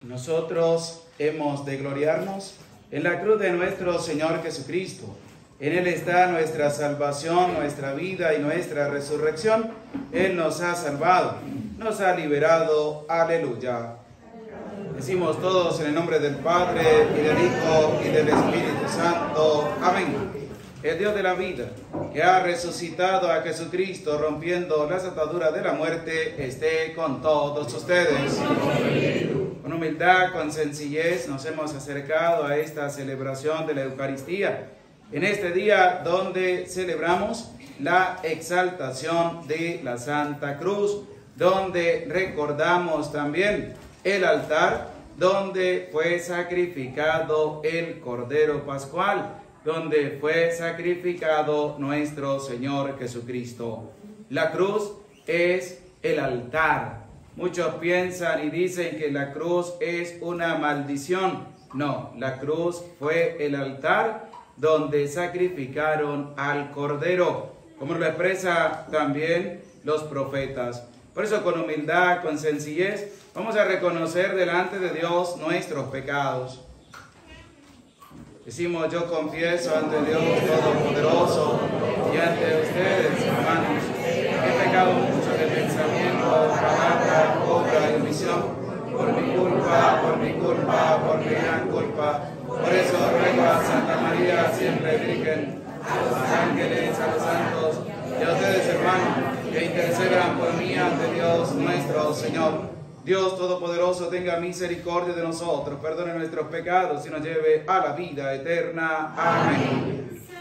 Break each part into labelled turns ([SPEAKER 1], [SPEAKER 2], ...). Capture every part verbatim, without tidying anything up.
[SPEAKER 1] Nosotros hemos de gloriarnos en la cruz de nuestro Señor Jesucristo. En Él está nuestra salvación, nuestra vida y nuestra resurrección. Él nos ha salvado, nos ha liberado. Aleluya. Decimos todos en el nombre del Padre, y del Hijo, y del Espíritu Santo. Amén. El Dios de la vida, que ha resucitado a Jesucristo, rompiendo las ataduras de la muerte, esté con todos ustedes. Con humildad, con sencillez, nos hemos acercado a esta celebración de la Eucaristía, en este día donde celebramos la exaltación de la Santa Cruz, donde recordamos también el altar donde fue sacrificado el Cordero Pascual, donde fue sacrificado nuestro Señor Jesucristo. La cruz es el altar. Muchos piensan y dicen que la cruz es una maldición. No, la cruz fue el altar donde sacrificaron al Cordero, como lo expresa también los profetas. Por eso, con humildad, con sencillez, vamos a reconocer delante de Dios nuestros pecados. Decimos: yo confieso ante Dios Todopoderoso y ante ustedes, hermanos, que he pecado mucho de pensamiento, palabra, obra y omisión, por mi culpa, por mi culpa, por mi gran culpa. Por eso ruego a Santa María, siempre Virgen, a los ángeles, a los santos y a ustedes, hermanos, que intercedan por mí ante Dios nuestro Señor. Dios Todopoderoso tenga misericordia de nosotros, perdone nuestros pecados y nos lleve a la vida eterna. Amén.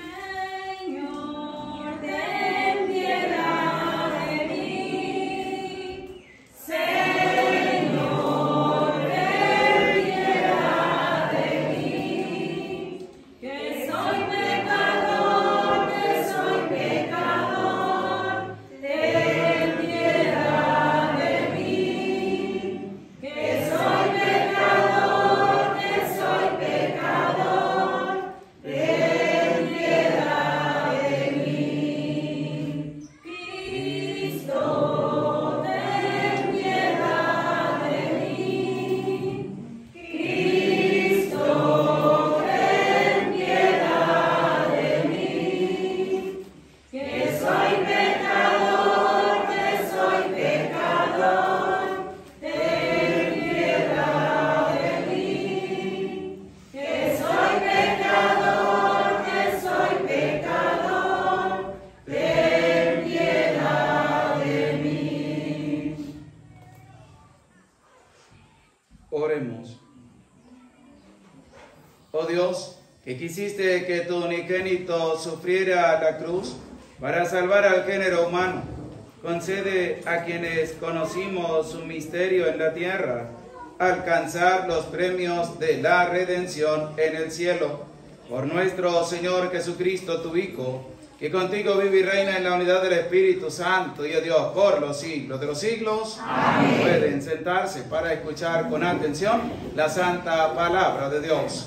[SPEAKER 2] Señor, ten piedad de mí. Señor, ten piedad de mí. Que soy pecador, que soy pecador. Ten piedad de mí. Que soy pecador, que soy pecador, ten piedad de mí. Cristo, ten piedad de mí. Cristo, ten piedad de mí. Que soy pecador, que soy pecador, ten piedad de mí. Que soy pecador, que soy pecador, ten piedad de mí.
[SPEAKER 1] Oremos. Oh Dios, que quisiste que tu unigénito sufriera la cruz para salvar al género humano, concede a quienes conocimos su misterio en la tierra alcanzar los premios de la redención en el cielo. Por nuestro Señor Jesucristo, tu Hijo, que contigo vive y reina en la unidad del Espíritu Santo y de Dios por los siglos de los siglos. Amén. Pueden sentarse para escuchar con atención la santa palabra de Dios.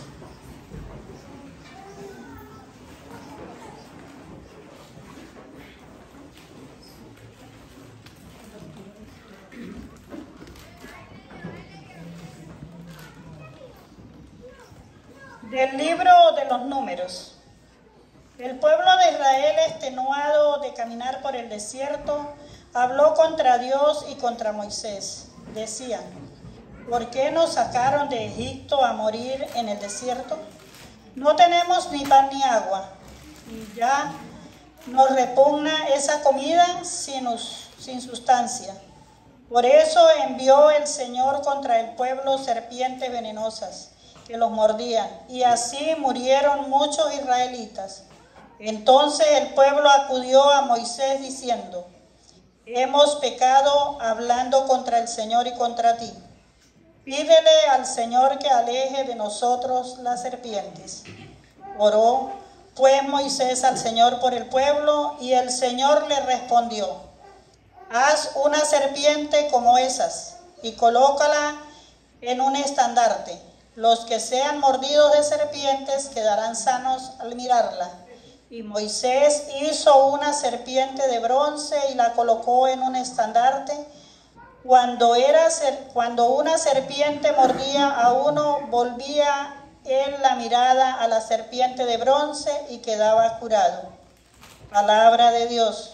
[SPEAKER 3] Del libro de los Números. El pueblo de Israel, extenuado de caminar por el desierto, habló contra Dios y contra Moisés. Decían: ¿por qué nos sacaron de Egipto a morir en el desierto? No tenemos ni pan ni agua, y ya nos repugna esa comida sin, sin sustancia. Por eso envió el Señor contra el pueblo serpientes venenosas que los mordían, y así murieron muchos israelitas. Entonces el pueblo acudió a Moisés diciendo: hemos pecado hablando contra el Señor y contra ti. Pídele al Señor que aleje de nosotros las serpientes. Oró pues Moisés al Señor por el pueblo, y el Señor le respondió: haz una serpiente como esas y colócala en un estandarte. Los que sean mordidos de serpientes quedarán sanos al mirarla. Y Moisés hizo una serpiente de bronce y la colocó en un estandarte Cuando, era, cuando una serpiente mordía a uno, volvía él la mirada a la serpiente de bronce y quedaba curado. Palabra de Dios.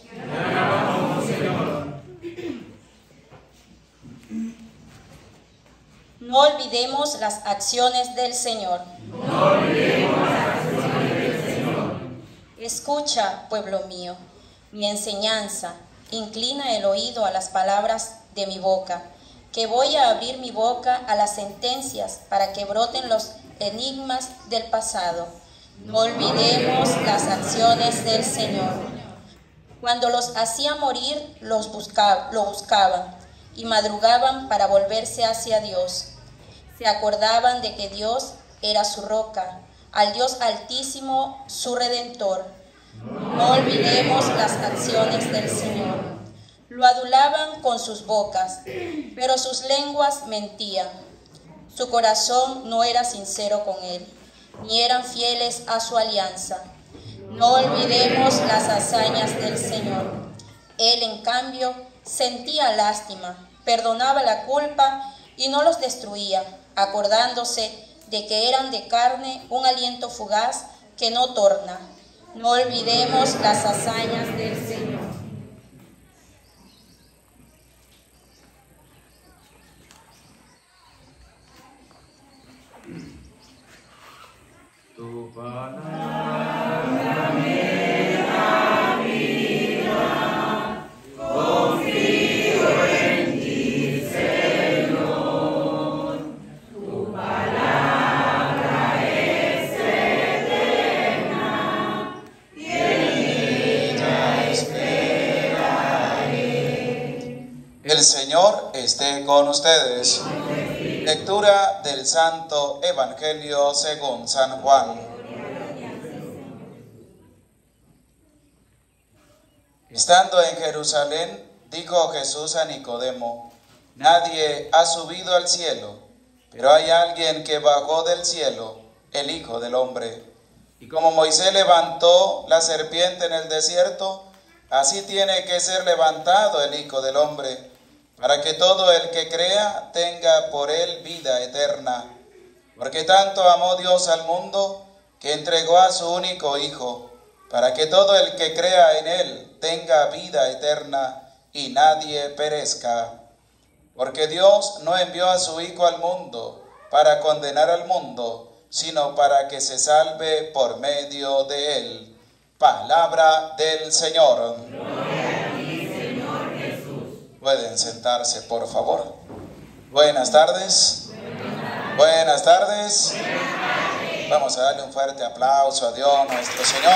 [SPEAKER 4] No olvidemos las acciones del Señor.
[SPEAKER 2] No olvidemos las acciones del Señor.
[SPEAKER 4] Escucha, pueblo mío, mi enseñanza. Inclina el oído a las palabras de mi boca, que voy a abrir mi boca a las sentencias para que broten los enigmas del pasado. No olvidemos las acciones del Señor. Cuando los hacía morir, los buscaba, lo buscaban y madrugaban para volverse hacia Dios. Se acordaban de que Dios era su roca, al Dios Altísimo su Redentor. No olvidemos las acciones del Señor. Lo adulaban con sus bocas, pero sus lenguas mentían. Su corazón no era sincero con él, ni eran fieles a su alianza. No olvidemos las hazañas del Señor. Él, en cambio, sentía lástima, perdonaba la culpa y no los destruía, acordándose de que eran de carne un aliento fugaz que no torna. No olvidemos las hazañas del Señor.
[SPEAKER 1] Tu palabra
[SPEAKER 2] me da vida, confío en ti, Señor. Tu palabra es eterna y en ella esperaré.
[SPEAKER 1] El Señor esté con ustedes. Lectura del Santo Evangelio según San Juan. Estando en Jerusalén, dijo Jesús a Nicodemo: Nadie ha subido al cielo, pero hay alguien que bajó del cielo, el Hijo del Hombre. Y como Moisés levantó la serpiente en el desierto, así tiene que ser levantado el Hijo del Hombre, para que todo el que crea tenga por él vida eterna. Porque tanto amó Dios al mundo, que entregó a su único Hijo, para que todo el que crea en él tenga vida eterna y nadie perezca. Porque Dios no envió a su Hijo al mundo para condenar al mundo, sino para que se salve por medio de él. Palabra del Señor. Pueden sentarse, por favor. Buenas tardes. Buenas tardes. Vamos a darle un fuerte aplauso a Dios nuestro Señor.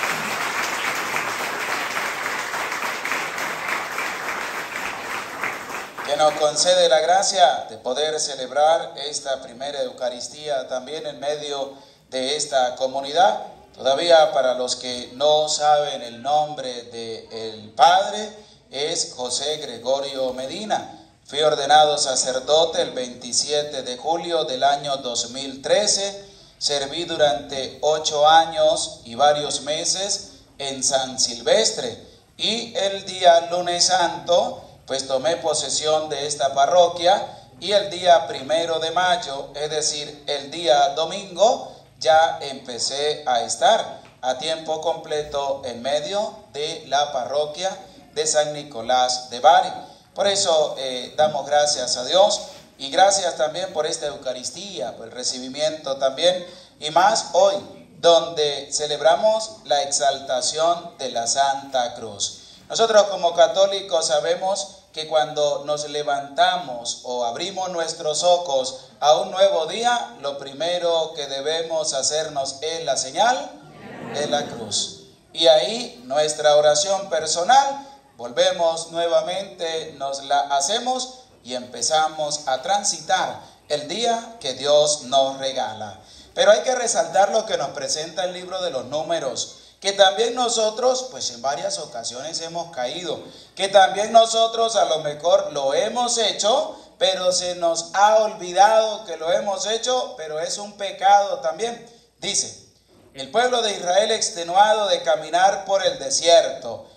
[SPEAKER 1] Que nos concede la gracia de poder celebrar esta primera Eucaristía también en medio de esta comunidad. Todavía para los que no saben el nombre del Padre, es José Gregorio Medina. Fui ordenado sacerdote el veintisiete de julio del año dos mil trece. Serví durante ocho años y varios meses en San Silvestre. Y el día lunes santo, pues tomé posesión de esta parroquia. Y el día primero de mayo, es decir, el día domingo, ya empecé a estar a tiempo completo en medio de la parroquia de San Nicolás de Bari. Por eso eh, damos gracias a Dios y gracias también por esta Eucaristía, por el recibimiento también, y más hoy, donde celebramos la exaltación de la Santa Cruz. Nosotros como católicos sabemos que cuando nos levantamos o abrimos nuestros ojos a un nuevo día, lo primero que debemos hacernos es la señal de la cruz. Y ahí nuestra oración personal, volvemos nuevamente, nos la hacemos y empezamos a transitar el día que Dios nos regala. Pero hay que resaltar lo que nos presenta el libro de los Números, que también nosotros, pues en varias ocasiones hemos caído, que también nosotros a lo mejor lo hemos hecho, pero se nos ha olvidado que lo hemos hecho, pero es un pecado también. Dice: el pueblo de Israel extenuado de caminar por el desierto.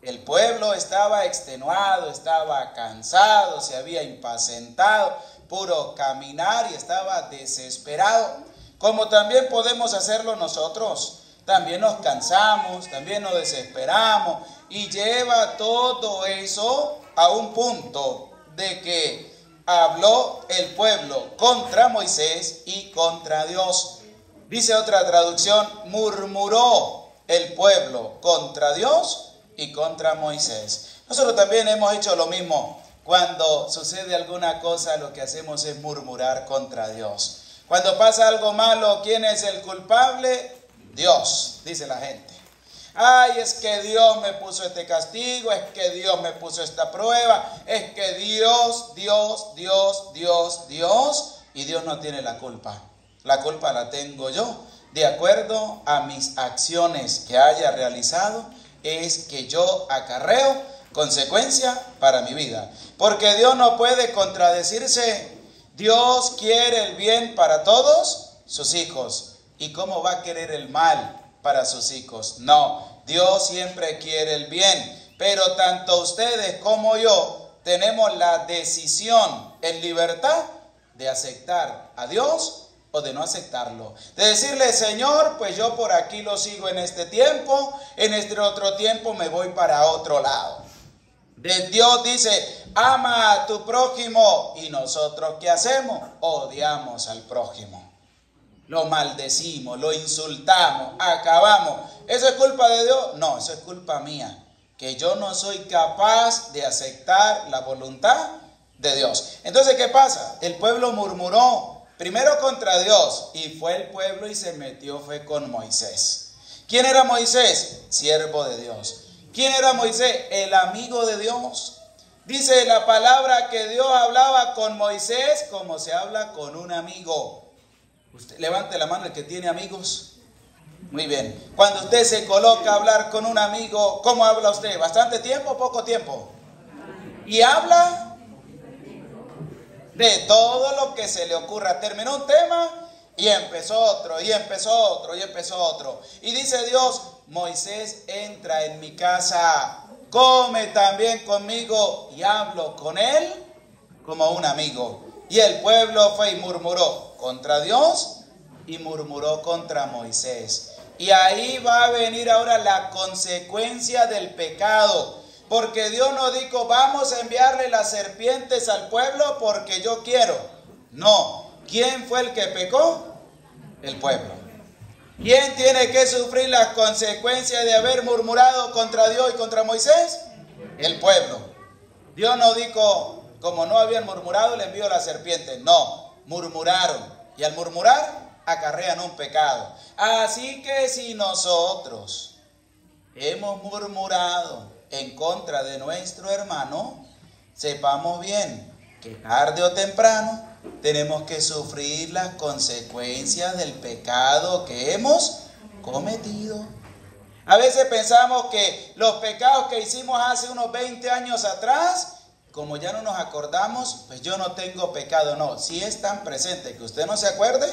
[SPEAKER 1] El pueblo estaba extenuado, estaba cansado, se había impacientado, puro caminar y estaba desesperado. Como también podemos hacerlo nosotros. También nos cansamos, también nos desesperamos y lleva todo eso a un punto de que habló el pueblo contra Moisés y contra Dios. Dice otra traducción, murmuró el pueblo contra Dios y contra Moisés. Nosotros también hemos hecho lo mismo. Cuando sucede alguna cosa, lo que hacemos es murmurar contra Dios. Cuando pasa algo malo, ¿quién es el culpable? Dios, dice la gente. Ay, es que Dios me puso este castigo, es que Dios me puso esta prueba, es que Dios, Dios, Dios, Dios, Dios, y Dios no tiene la culpa. La culpa la tengo yo. De acuerdo a mis acciones que haya realizado, es que yo acarreo consecuencia para mi vida. Porque Dios no puede contradecirse. Dios quiere el bien para todos sus hijos. ¿Y cómo va a querer el mal para sus hijos? No, Dios siempre quiere el bien. Pero tanto ustedes como yo tenemos la decisión en libertad de aceptar a Dios o de no aceptarlo. De decirle, Señor, pues yo por aquí lo sigo en este tiempo, en este otro tiempo me voy para otro lado. De Dios dice, ama a tu prójimo, y nosotros ¿qué hacemos? Odiamos al prójimo. Lo maldecimos, lo insultamos, acabamos. ¿Eso es culpa de Dios? No, eso es culpa mía. Que yo no soy capaz de aceptar la voluntad de Dios. Entonces, ¿qué pasa? El pueblo murmuró primero contra Dios, y fue el pueblo y se metió fue con Moisés. ¿Quién era Moisés? Siervo de Dios. ¿Quién era Moisés? El amigo de Dios. Dice la palabra que Dios hablaba con Moisés como se habla con un amigo. Usted levante la mano el que tiene amigos. Muy bien. Cuando usted se coloca a hablar con un amigo, ¿cómo habla usted? ¿Bastante tiempo o poco tiempo? Y habla de todo lo que se le ocurra. Terminó un tema y empezó otro, y empezó otro, y empezó otro. Y dice Dios, Moisés, entra en mi casa, come también conmigo, y hablo con él como un amigo. Y el pueblo fue y murmuró contra Dios y murmuró contra Moisés. Y ahí va a venir ahora la consecuencia del pecado. Porque Dios no dijo, vamos a enviarle las serpientes al pueblo porque yo quiero. No. ¿Quién fue el que pecó? El pueblo. ¿Quién tiene que sufrir las consecuencias de haber murmurado contra Dios y contra Moisés? El pueblo. Dios no dijo, como no habían murmurado, le envió las serpientes. No, murmuraron. Y al murmurar, acarrean un pecado. Así que si nosotros hemos murmurado en contra de nuestro hermano, sepamos bien que tarde o temprano tenemos que sufrir las consecuencias del pecado que hemos cometido. A veces pensamos que los pecados que hicimos hace unos veinte años atrás, como ya no nos acordamos, pues yo no tengo pecado. No, si es tan presente que usted no se acuerde,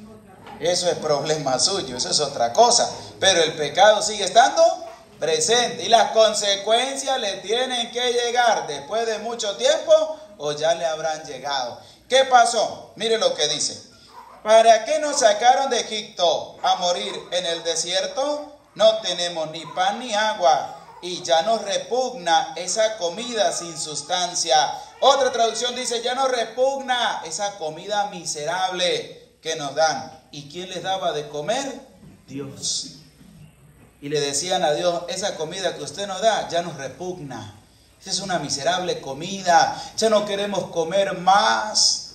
[SPEAKER 1] eso es problema suyo, eso es otra cosa. Pero el pecado sigue estando presente y las consecuencias le tienen que llegar después de mucho tiempo o ya le habrán llegado. ¿Qué pasó? Mire lo que dice. ¿Para qué nos sacaron de Egipto a morir en el desierto? No tenemos ni pan ni agua y ya nos repugna esa comida sin sustancia. Otra traducción dice, ya nos repugna esa comida miserable que nos dan. ¿Y quién les daba de comer? Dios. Y le decían a Dios, esa comida que usted nos da ya nos repugna. Esa es una miserable comida, ya no queremos comer más.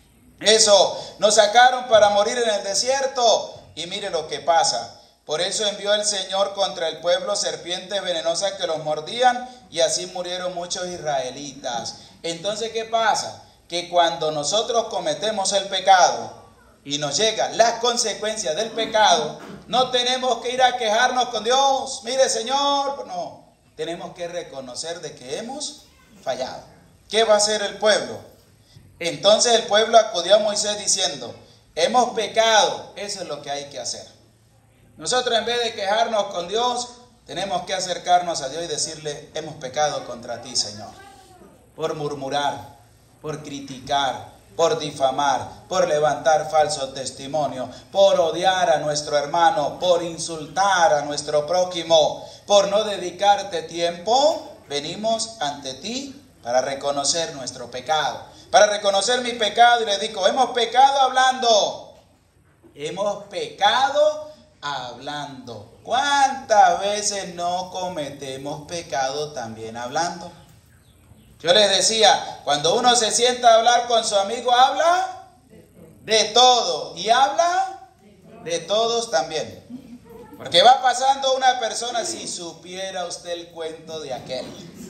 [SPEAKER 1] Eso, nos sacaron para morir en el desierto. Y mire lo que pasa. Por eso envió el Señor contra el pueblo serpientes venenosas que los mordían y así murieron muchos israelitas. Entonces, ¿qué pasa? Que cuando nosotros cometemos el pecado y nos llegan las consecuencias del pecado, no tenemos que ir a quejarnos con Dios. Mire, Señor, no. Tenemos que reconocer de que hemos fallado. ¿Qué va a hacer el pueblo? Entonces el pueblo acudió a Moisés diciendo, hemos pecado. Eso es lo que hay que hacer. Nosotros en vez de quejarnos con Dios, tenemos que acercarnos a Dios y decirle, hemos pecado contra ti, Señor, por murmurar, por criticar, por difamar, por levantar falso testimonio, por odiar a nuestro hermano, por insultar a nuestro prójimo, por no dedicarte tiempo. Venimos ante ti para reconocer nuestro pecado, para reconocer mi pecado, y le digo, hemos pecado hablando, hemos pecado hablando. ¿Cuántas veces no cometemos pecado también hablando? Yo les decía, cuando uno se sienta a hablar con su amigo, habla de todo, y habla de todos también. Porque va pasando una persona, si supiera usted el cuento de aquel.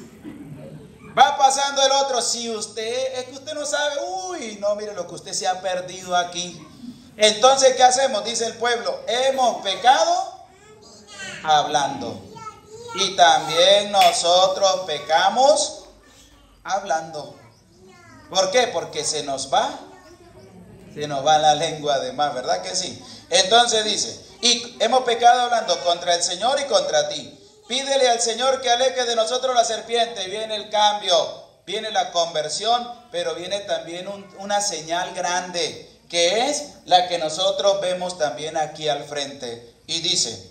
[SPEAKER 1] Va pasando el otro, si usted, es que usted no sabe, uy, no, mire lo que usted se ha perdido aquí. Entonces, ¿qué hacemos? Dice el pueblo, hemos pecado hablando. Y también nosotros pecamos hablando. ¿Por qué? Porque se nos va, se nos va la lengua de más, ¿verdad que sí? Entonces dice, y hemos pecado hablando contra el Señor y contra ti. Pídele al Señor que aleje de nosotros la serpiente. Viene el cambio, viene la conversión, pero viene también un, una señal grande, que es la que nosotros vemos también aquí al frente. Y dice,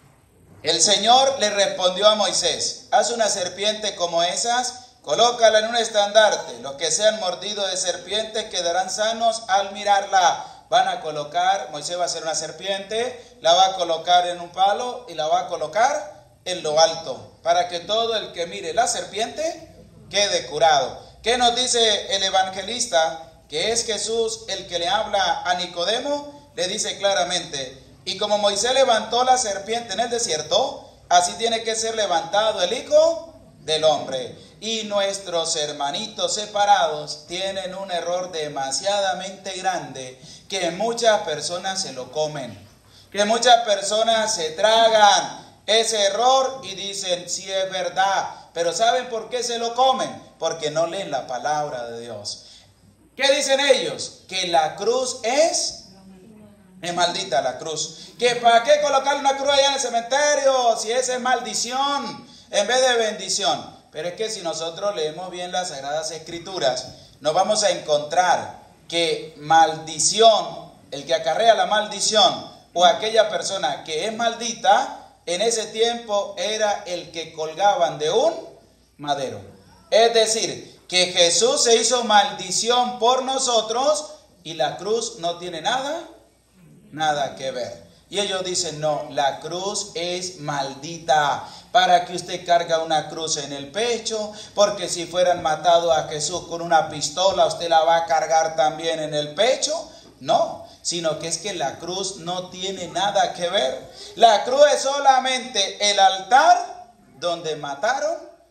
[SPEAKER 1] el Señor le respondió a Moisés, haz una serpiente como esas, colócala en un estandarte. Los que sean mordidos de serpiente quedarán sanos al mirarla. Van a colocar, Moisés va a hacer una serpiente, la va a colocar en un palo y la va a colocar en lo alto, para que todo el que mire la serpiente quede curado. ¿Qué nos dice el evangelista? Que es Jesús el que le habla a Nicodemo, le dice claramente, y como Moisés levantó la serpiente en el desierto, así tiene que ser levantado el Hijo del Hombre. Y nuestros hermanitos separados tienen un error demasiadamente grande, que muchas personas se lo comen, que muchas personas se tragan ese error y dicen, sí es verdad, pero ¿saben por qué se lo comen? Porque no leen la palabra de Dios. ¿Qué dicen ellos? Que la cruz es, es maldita la cruz. ¿Que para qué colocar una cruz allá en el cementerio si esa es maldición en vez de bendición? Pero es que si nosotros leemos bien las Sagradas Escrituras, nos vamos a encontrar que maldición, el que acarrea la maldición o aquella persona que es maldita, en ese tiempo era el que colgaban de un madero. Es decir, que Jesús se hizo maldición por nosotros y la cruz no tiene nada, nada que ver. Y ellos dicen, no, la cruz es maldita. ¿Para que usted carga una cruz en el pecho? Porque si fueran matado a Jesús con una pistola, ¿usted la va a cargar también en el pecho? No, sino que es que la cruz no tiene nada que ver. La cruz es solamente el altar donde mataron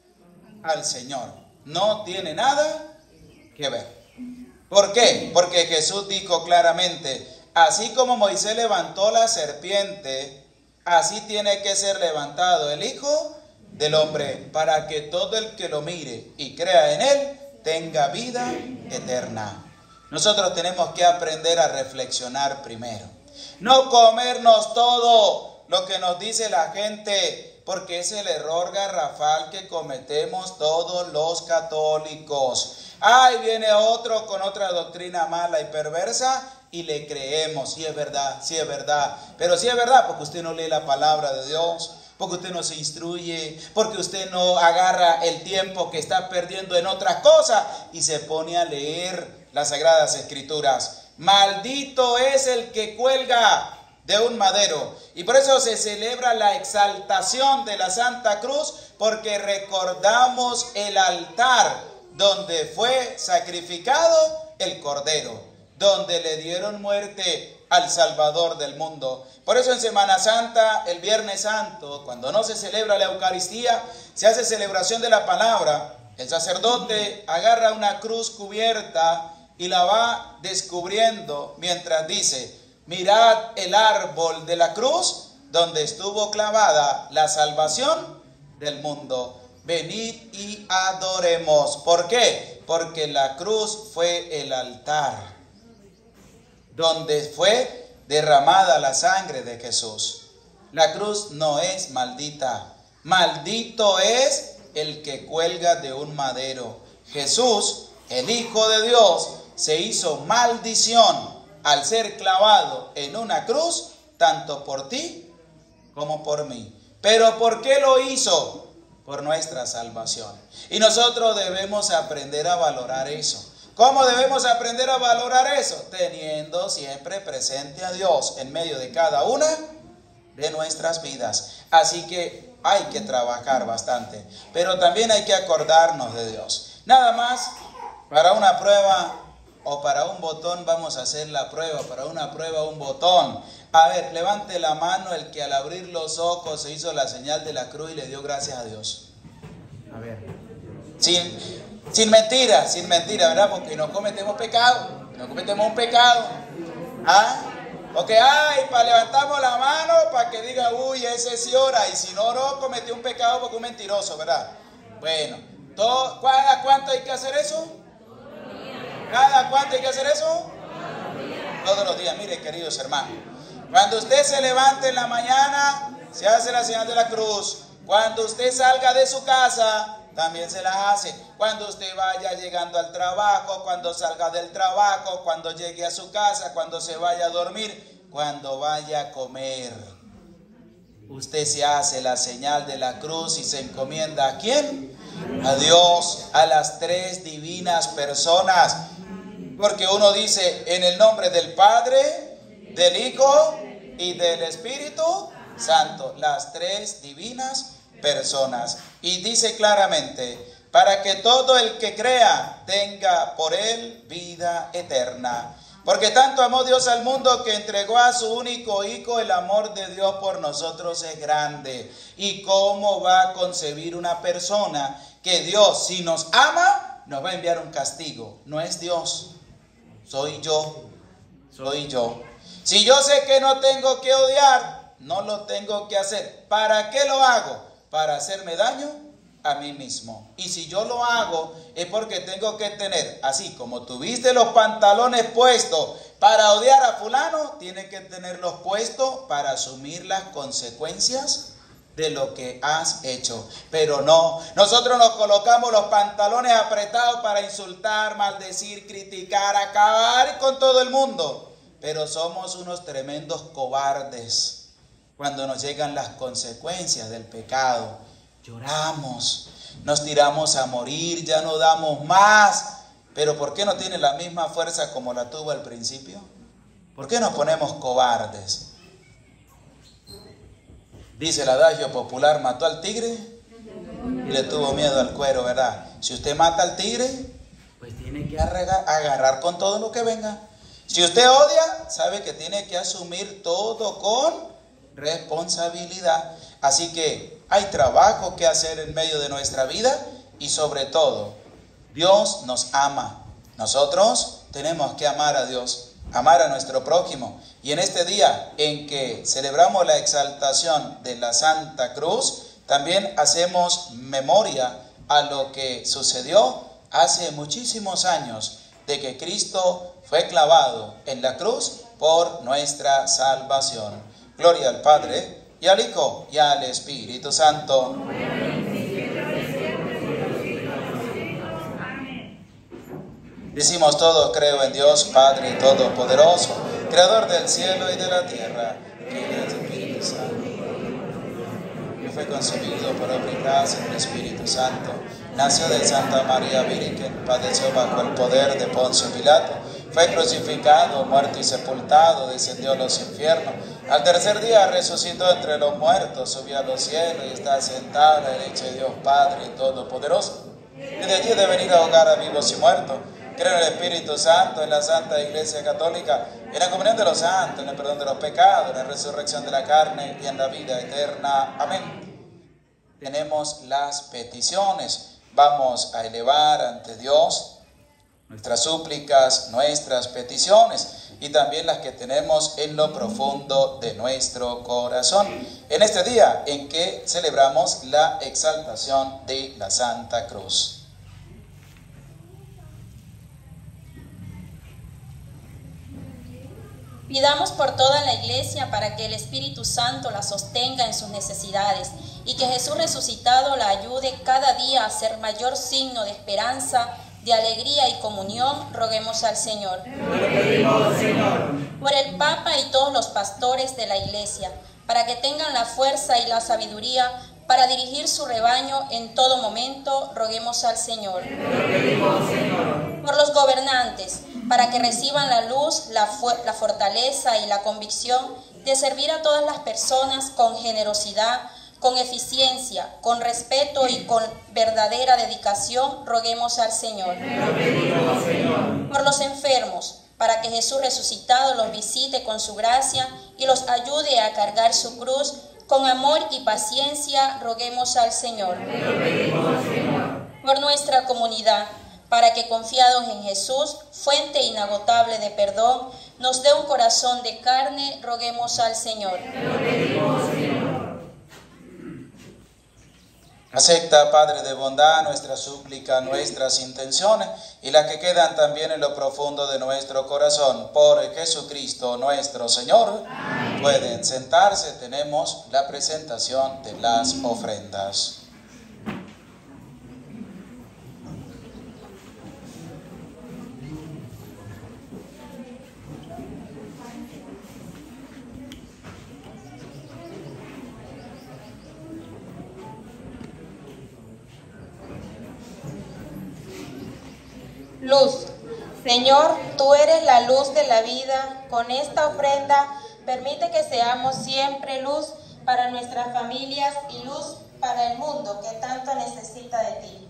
[SPEAKER 1] al Señor. No tiene nada que ver. ¿Por qué? Porque Jesús dijo claramente, así como Moisés levantó la serpiente, así tiene que ser levantado el Hijo del Hombre, para que todo el que lo mire y crea en él tenga vida eterna. Nosotros tenemos que aprender a reflexionar primero. No comernos todo lo que nos dice la gente, porque es el error garrafal que cometemos todos los católicos. Ay, viene otro con otra doctrina mala y perversa y le creemos. Sí es verdad, sí es verdad. Pero sí es verdad porque usted no lee la palabra de Dios, porque usted no se instruye, porque usted no agarra el tiempo que está perdiendo en otras cosas y se pone a leer las Sagradas Escrituras. Maldito es el que cuelga de un madero. Y por eso se celebra la exaltación de la Santa Cruz, porque recordamos el altar donde fue sacrificado el Cordero, donde le dieron muerte al Salvador del mundo. Por eso en Semana Santa, el Viernes Santo, cuando no se celebra la Eucaristía, se hace celebración de la palabra. El sacerdote agarra una cruz cubierta y la va descubriendo mientras dice, mirad el árbol de la cruz donde estuvo clavada la salvación del mundo. Venid y adoremos. ¿Por qué? Porque la cruz fue el altar donde fue derramada la sangre de Jesús. La cruz no es maldita. Maldito es el que cuelga de un madero. Jesús, el Hijo de Dios, se hizo maldición al ser clavado en una cruz, tanto por ti como por mí. ¿Pero por qué lo hizo? Por nuestra salvación. Y nosotros debemos aprender a valorar eso. ¿Cómo debemos aprender a valorar eso? Teniendo siempre presente a Dios en medio de cada una de nuestras vidas. Así que hay que trabajar bastante, pero también hay que acordarnos de Dios. Nada más, para una prueba o para un botón vamos a hacer la prueba, para una prueba un botón. A ver, levante la mano el que al abrir los ojos se hizo la señal de la cruz y le dio gracias a Dios. A ver. Sin, sin mentira, sin mentira, ¿verdad? Porque no cometemos pecado, no cometemos un pecado. ¿Ah? Porque, ay, para levantamos la mano para que diga, uy, ese sí ora. Y si no oró, cometió un pecado porque es un mentiroso, ¿verdad? Bueno, todo, ¿cada cuánto hay que hacer eso? ¿Cada cuánto hay que hacer eso? Todos los días. Mire, queridos hermanos, cuando usted se levante en la mañana, se hace la señal de la cruz. Cuando usted salga de su casa, también se la hace. Cuando usted vaya llegando al trabajo, cuando salga del trabajo, cuando llegue a su casa, cuando se vaya a dormir, cuando vaya a comer, usted se hace la señal de la cruz y se encomienda ¿a quién? A Dios, a las tres divinas personas. Porque uno dice en el nombre del Padre, del Hijo y del Espíritu Santo, las tres divinas personas. Y dice claramente, para que todo el que crea tenga por él vida eterna. Porque tanto amó Dios al mundo que entregó a su único Hijo. El amor de Dios por nosotros es grande. ¿Y cómo va a concebir una persona que Dios, si nos ama, nos va a enviar un castigo? No es Dios, soy yo, soy yo. Si yo sé que no tengo que odiar, no lo tengo que hacer. ¿Para qué lo hago? Para hacerme daño a mí mismo. Y si yo lo hago es porque tengo que tener, así como tuviste los pantalones puestos para odiar a fulano, tienes que tenerlos puestos para asumir las consecuencias de lo que has hecho. Pero no, nosotros nos colocamos los pantalones apretados para insultar, maldecir, criticar, acabar con todo el mundo. Pero somos unos tremendos cobardes. Cuando nos llegan las consecuencias del pecado, lloramos, nos tiramos a morir, ya no damos más. Pero ¿por qué no tiene la misma fuerza como la tuvo al principio? ¿Por qué nos ponemos cobardes? Dice el adagio popular, mató al tigre y le tuvo miedo al cuero, ¿verdad? Si usted mata al tigre, pues tiene que agarrar con todo lo que venga. Si usted odia, sabe que tiene que asumir todo con responsabilidad. Así que hay trabajo que hacer en medio de nuestra vida y sobre todo, Dios nos ama. Nosotros tenemos que amar a Dios, amar a nuestro prójimo. Y en este día en que celebramos la exaltación de la Santa Cruz, también hacemos memoria a lo que sucedió hace muchísimos años, de que Cristo fue clavado en la cruz por nuestra salvación. Gloria al Padre, y al Hijo, y al Espíritu Santo. Decimos todos, creo en Dios, Padre Todopoderoso, Creador del cielo y de la tierra, que es el Espíritu Santo, que fue concebido por obra y gracia del Espíritu Santo, nació de Santa María Virgen, padeció bajo el poder de Poncio Pilato, fue crucificado, muerto y sepultado, descendió a los infiernos. Al tercer día resucitó entre los muertos, subió a los cielos y está sentado a la derecha de Dios Padre Todopoderoso. Y de allí de venir a ahogar a vivos y muertos. Creo en el Espíritu Santo, en la Santa Iglesia Católica, en la comunión de los santos, en el perdón de los pecados, en la resurrección de la carne y en la vida eterna. Amén. Tenemos las peticiones. Vamos a elevar ante Dios nuestras súplicas, nuestras peticiones y también las que tenemos en lo profundo de nuestro corazón. En este día en que celebramos la exaltación de la Santa Cruz.
[SPEAKER 4] Pidamos por toda la Iglesia para que el Espíritu Santo la sostenga en sus necesidades y que Jesús resucitado la ayude cada día a ser mayor signo de esperanza, de alegría y comunión, roguemos al Señor.
[SPEAKER 1] Te lo pedimos, Señor.
[SPEAKER 4] Por el Papa y todos los pastores de la Iglesia, para que tengan la fuerza y la sabiduría para dirigir su rebaño en todo momento, roguemos al Señor.
[SPEAKER 1] Te lo pedimos, Señor.
[SPEAKER 4] Por los gobernantes, para que reciban la luz, la, la fortaleza y la convicción de servir a todas las personas con generosidad, con eficiencia, con respeto y con verdadera dedicación, roguemos al Señor.
[SPEAKER 1] Te lo pedimos, Señor.
[SPEAKER 4] Por los enfermos, para que Jesús resucitado los visite con su gracia y los ayude a cargar su cruz, con amor y paciencia, roguemos al Señor.
[SPEAKER 1] Te lo pedimos, Señor.
[SPEAKER 4] Por nuestra comunidad, para que confiados en Jesús, fuente inagotable de perdón, nos dé un corazón de carne, roguemos al Señor.
[SPEAKER 1] Te lo pedimos, Señor.
[SPEAKER 5] Acepta, Padre de bondad, nuestra súplica, nuestras intenciones y las que quedan también en lo profundo de nuestro corazón. Por Jesucristo nuestro Señor. Amén. Pueden sentarse, tenemos la presentación de las ofrendas.
[SPEAKER 6] Luz. Señor, tú eres la luz de la vida. Con esta ofrenda, permite que seamos siempre luz para nuestras familias y luz para el mundo que tanto necesita de ti.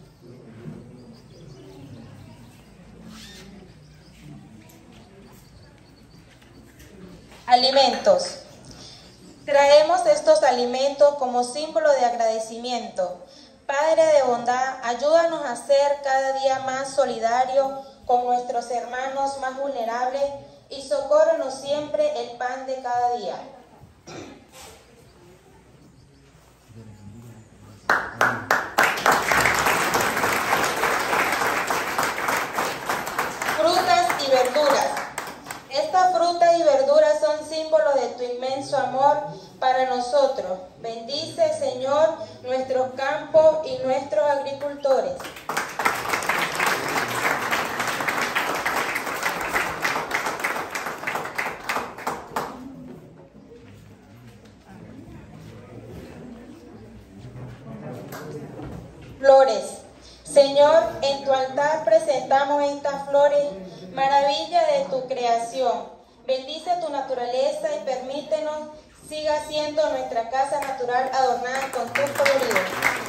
[SPEAKER 6] Alimentos. Traemos estos alimentos como símbolo de agradecimiento. Padre de bondad, ayúdanos a ser cada día más solidarios con nuestros hermanos más vulnerables y socórrenos siempre el pan de cada día. Frutas y verduras. Estas frutas y verduras son símbolos de tu inmenso amor para nosotros. Bendice, Señor, nuestros campos y nuestros agricultores. Flores. Señor, en tu altar presentamos estas flores, maravilla de tu creación. Bendice tu naturaleza y permítenos siga siendo nuestra casa natural adornada con tus coloridos.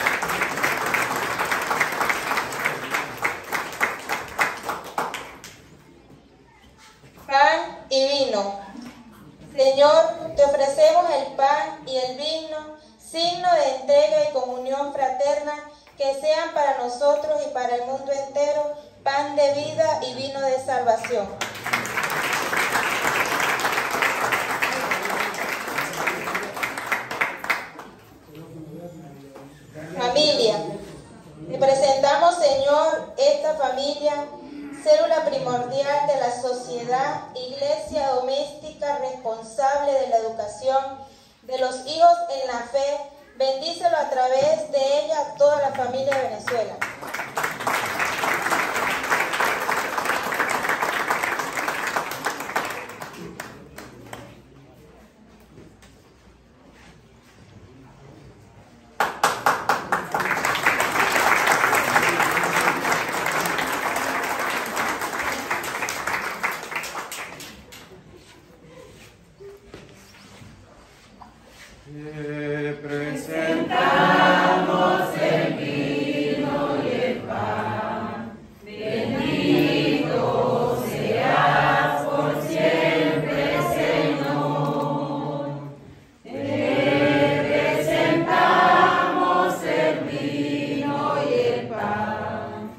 [SPEAKER 6] Pan y vino. Señor, te ofrecemos el pan y el vino, signo de entrega y comunión fraterna, que sean para nosotros y para el mundo entero pan de vida y vino de salvación. Familia. Te presentamos, Señor, esta familia, célula primordial de la sociedad, iglesia doméstica responsable de la educación de los hijos en la fe. Bendícelo a través de ella a toda la familia de Venezuela.
[SPEAKER 1] Te presentamos el vino y el pan. Bendito seas por siempre, Señor. Te presentamos el vino y el pan.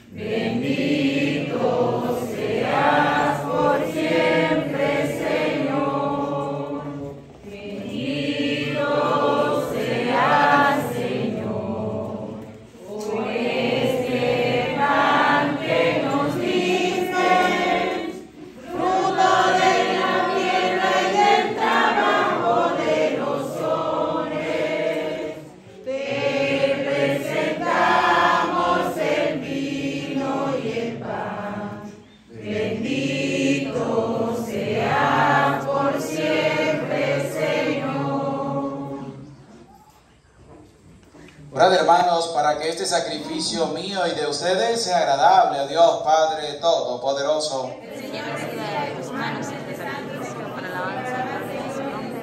[SPEAKER 1] Bendito seas por siempre, Señor. Bendito seas
[SPEAKER 5] Orad, hermanos, para que este sacrificio mío y de ustedes sea agradable a Dios Padre Todopoderoso.
[SPEAKER 2] El Señor reciba de tus manos este sacrificio para la alabanza de su nombre,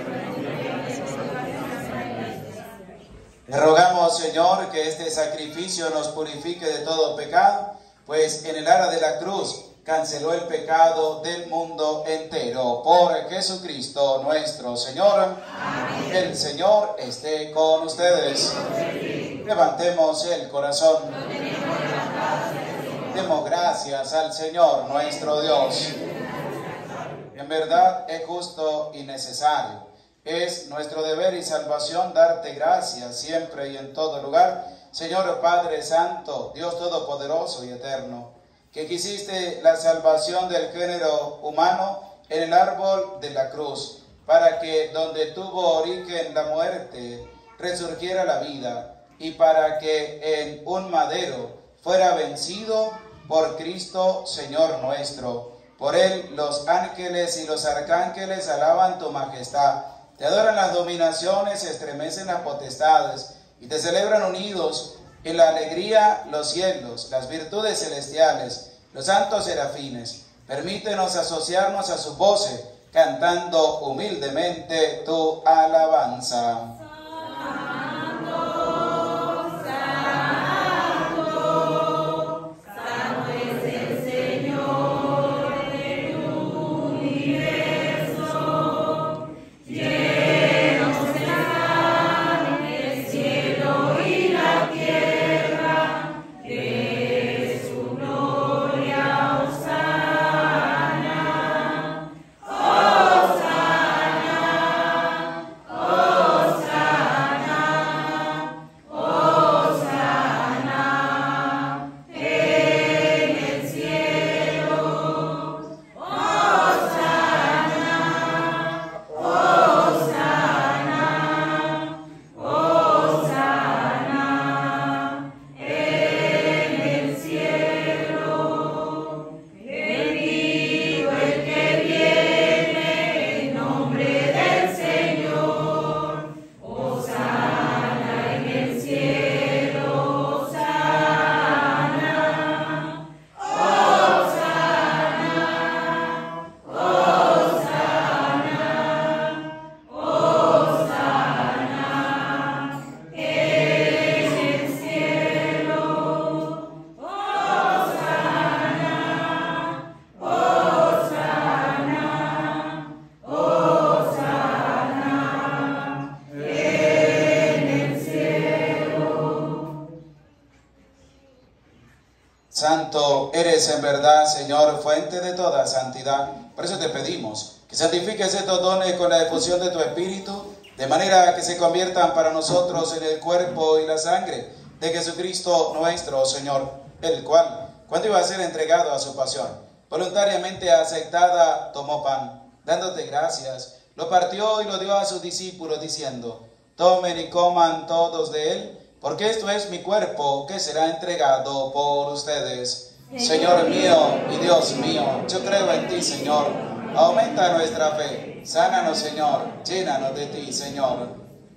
[SPEAKER 5] Le rogamos, Señor, que este sacrificio nos purifique de todo pecado, pues en el ara de la cruz canceló el pecado del mundo entero. Por Jesucristo nuestro Señor. Amén. El Señor esté con ustedes. Levantemos el corazón. Demos gracias al Señor nuestro Dios. En verdad es justo y necesario. Es nuestro deber y salvación darte gracias siempre y en todo lugar, Señor Padre Santo, Dios Todopoderoso y Eterno, que quisiste la salvación del género humano en el árbol de la cruz, para que donde tuvo origen la muerte, resurgiera la vida, y para que en un madero fuera vencido por Cristo, Señor nuestro. Por él los ángeles y los arcángeles alaban tu majestad. Te adoran las dominaciones, se estremecen las potestades, y te celebran unidos en la alegría los cielos, las virtudes celestiales, los santos serafines. Permítenos asociarnos a su voz, cantando humildemente tu alabanza. Santo eres en verdad, Señor, fuente de toda santidad. Por eso te pedimos que santifiques estos dones con la efusión de tu Espíritu, de manera que se conviertan para nosotros en el cuerpo y la sangre de Jesucristo nuestro Señor, el cual, cuando iba a ser entregado a su pasión, voluntariamente aceptada, tomó pan, dándote gracias, lo partió y lo dio a sus discípulos, diciendo: tomen y coman todos de él, porque esto es mi cuerpo que será entregado por ustedes. Señor mío y Dios mío, yo creo en ti, Señor. Aumenta nuestra fe. Sánanos, Señor. Llénanos de ti, Señor.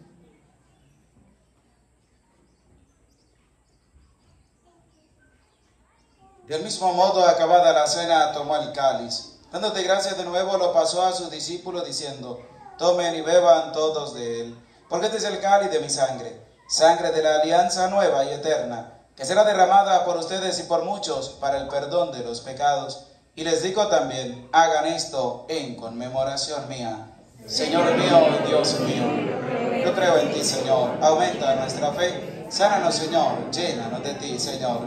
[SPEAKER 5] Del mismo modo, acabada la cena, tomó el cáliz. Dándote gracias de nuevo, lo pasó a sus discípulos, diciendo: tomen y beban todos de él, porque este es el cáliz de mi sangre, sangre de la alianza nueva y eterna, que será derramada por ustedes y por muchos para el perdón de los pecados. Y les digo también: hagan esto en conmemoración mía. Señor mío y Dios mío, yo creo en ti, Señor. Aumenta nuestra fe. Sánanos, Señor. Llénanos de ti, Señor.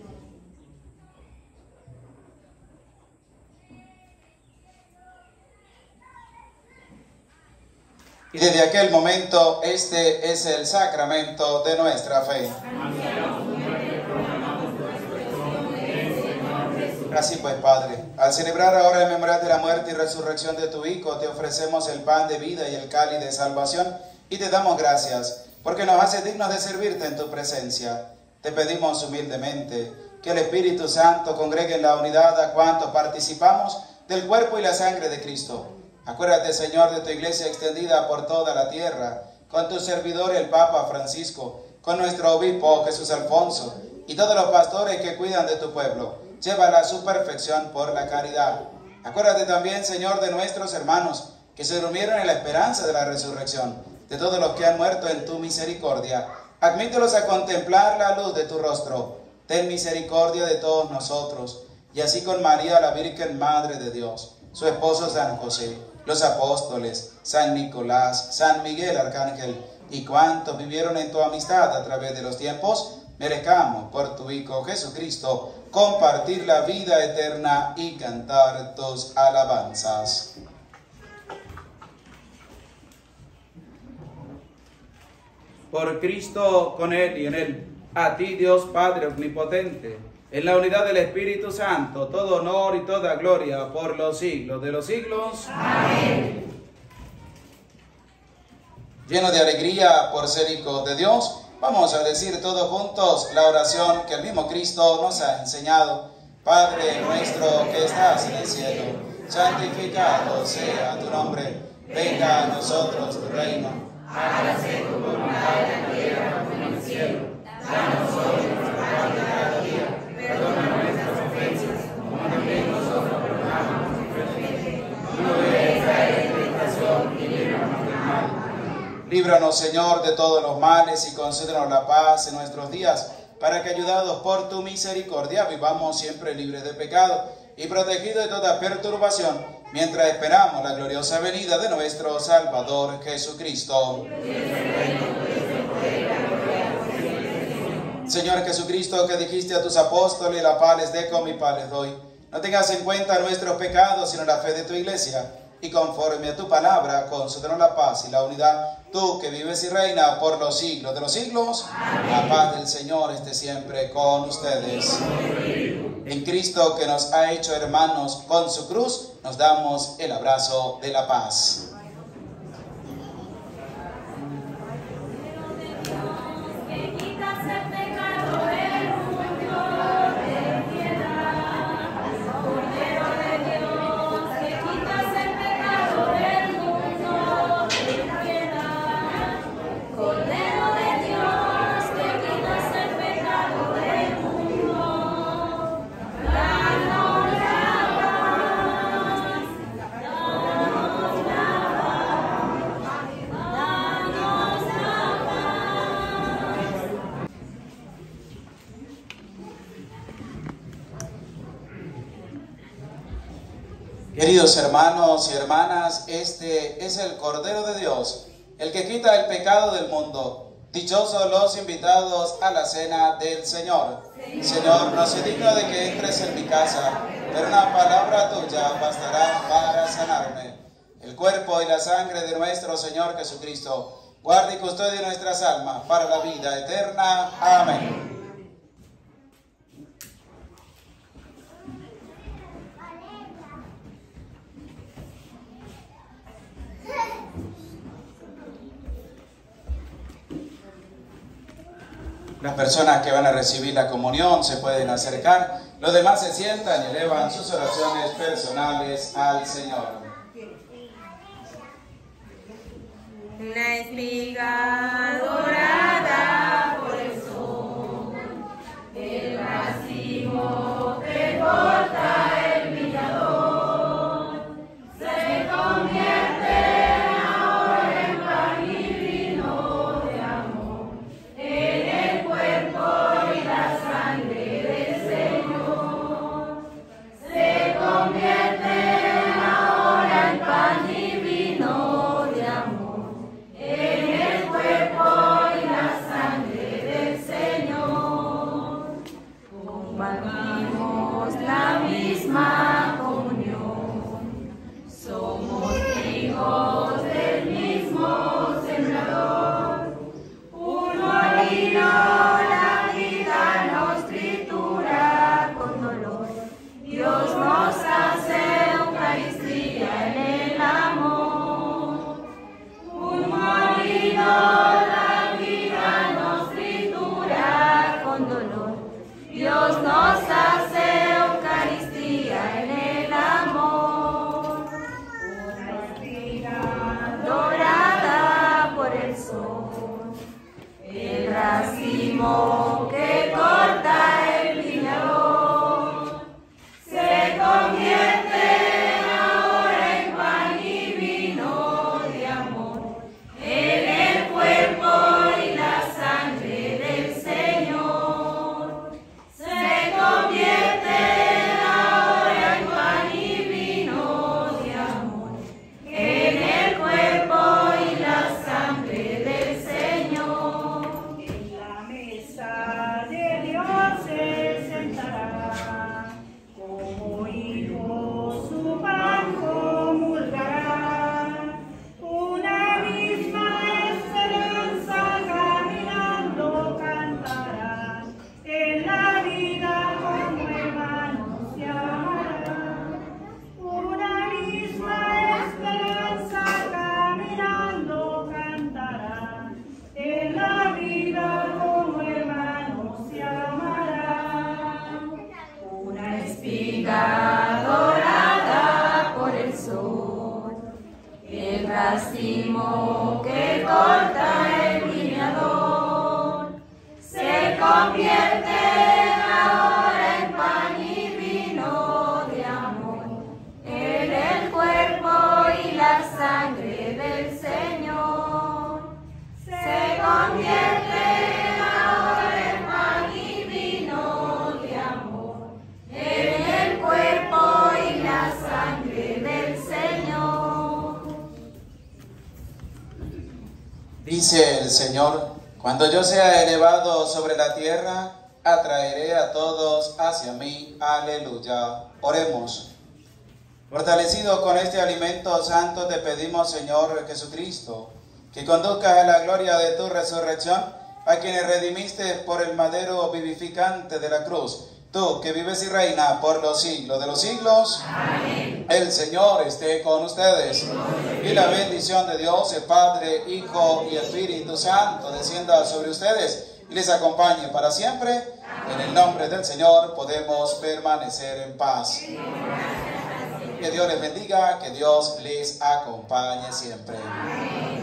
[SPEAKER 5] Y desde aquel momento, este es el sacramento de nuestra fe. Así pues, Padre, al celebrar ahora el memorial de la muerte y resurrección de tu Hijo, te ofrecemos el pan de vida y el cáliz de salvación, y te damos gracias, porque nos haces dignos de servirte en tu presencia. Te pedimos humildemente que el Espíritu Santo congregue en la unidad a cuantos participamos del cuerpo y la sangre de Cristo. Acuérdate, Señor, de tu iglesia extendida por toda la tierra, con tu servidor el Papa Francisco, con nuestro obispo Jesús Alfonso y todos los pastores que cuidan de tu pueblo. Llévala a su perfección por la caridad. Acuérdate también, Señor, de nuestros hermanos que se durmieron en la esperanza de la resurrección, de todos los que han muerto en tu misericordia. Admítelos a contemplar la luz de tu rostro. Ten misericordia de todos nosotros, y así con María, la Virgen Madre de Dios, su esposo San José, los apóstoles, San Nicolás, San Miguel Arcángel, y cuantos vivieron en tu amistad a través de los tiempos, merezcamos por tu Hijo Jesucristo compartir la vida eterna y cantar tus alabanzas.
[SPEAKER 1] Por Cristo, con Él y en Él, a ti, Dios Padre Omnipotente, en la unidad del Espíritu Santo, todo honor y toda gloria por los siglos de los siglos. Amén.
[SPEAKER 5] Lleno de alegría por ser hijos de Dios, vamos a decir todos juntos la oración que el mismo Cristo nos ha enseñado. Padre nuestro que estás en el cielo, santificado sea tu nombre. Venga a nosotros tu reino. Hágase tu voluntad en la tierra como en el cielo. Danos hoy nuestro pan de cada día. Perdona nuestras ofensas, como también nosotros perdonamos a nuestros ofensores. No nos dejes caer en tentación y líbranos del mal. Líbranos, Señor, de todos los males y concédenos la paz en nuestros días, para que, ayudados por tu misericordia, vivamos siempre libres de pecado y protegidos de toda perturbación, mientras esperamos la gloriosa venida de nuestro Salvador Jesucristo. Señor Jesucristo, que dijiste a tus apóstoles, la paz les dejo, mi paz les doy. No tengas en cuenta nuestros pecados, sino la fe de tu iglesia, y conforme a tu palabra, concédenos la paz y la unidad, tú que vives y reinas por los siglos de los siglos. Amén. La paz del Señor esté siempre con ustedes. Amén. En Cristo, que nos ha hecho hermanos con su cruz, nos damos el abrazo de la paz. Queridos hermanos y hermanas, este es el Cordero de Dios, el que quita el pecado del mundo. Dichosos los invitados a la cena del Señor. Señor, no soy digno de que entres en mi casa, pero una palabra tuya bastará para sanarme. El cuerpo y la sangre de nuestro Señor Jesucristo, guarde y custodie nuestras almas para la vida eterna. Amén. Las personas que van a recibir la comunión se pueden acercar. Los demás se sientan y elevan sus oraciones personales al Señor.
[SPEAKER 6] Una espiga dorada por el sol, el racimo que corta el villador, se convierte ahora en pan y vino de amor, en el cuerpo y la sangre del Señor. Se convierte ahora en pan y vino de amor, en
[SPEAKER 2] racimo que corta el viñador se convierte ahora en pan y vino de amor, en el cuerpo y la sangre del Señor. Se convierte ahora en pan y vino de amor, en el cuerpo y la sangre del Señor.
[SPEAKER 5] Dice el Señor: cuando yo sea elevado sobre la tierra, atraeré a todos hacia mí. Aleluya. Oremos. Fortalecido con este alimento santo, te pedimos, Señor Jesucristo, que conduzcas a la gloria de tu resurrección a quienes redimiste por el madero vivificante de la cruz. Tú que vives y reinas por los siglos de los siglos. Amén. El Señor esté con ustedes. Y la bendición de Dios, el Padre, Hijo y Espíritu Santo, descienda sobre ustedes y les acompañe para siempre. Amén. En el nombre del Señor podemos permanecer en paz. Que Dios les bendiga, que Dios les acompañe siempre. Amén.